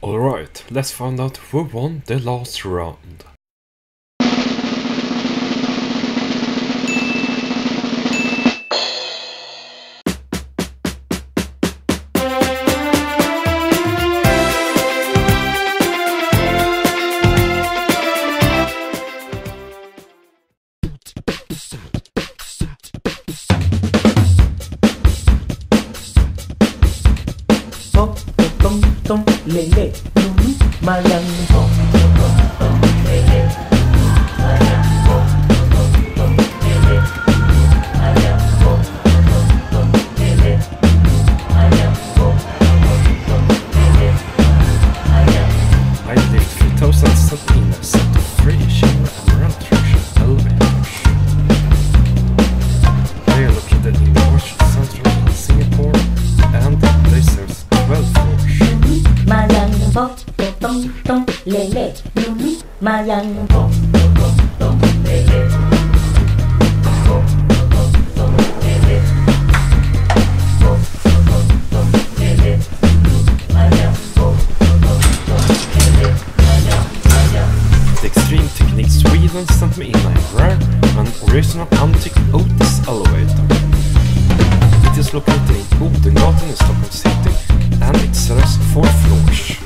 Alright, let's find out who won the last round. Tông lệ lệ núi mà lăng tông lệ lệ mà lăng tông lệ lệ mà lăng tông lệ lệ mà lăng tông lệ lệ mà lăng. I lift 3000 steps in a set of 3 chamber emerald traction elevators. They are located in North Central in Singapore and they serve 12 floors. Mà lăng tông lệ lệ núi mà lăng tông lệ lệ The Extreme Technique Sweden sent me in a rare and original antique Otis elevator. It is located in Odengatan in Stockholm City and it serves 4 floors.